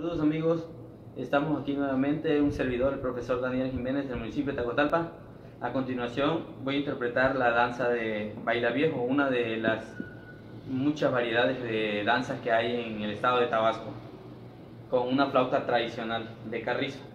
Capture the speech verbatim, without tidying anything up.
Saludos amigos, estamos aquí nuevamente, un servidor, el profesor Daniel Jiménez del municipio de Tacotalpa. A continuación voy a interpretar la danza de Baila Viejo, una de las muchas variedades de danzas que hay en el estado de Tabasco, con una flauta tradicional de carrizo.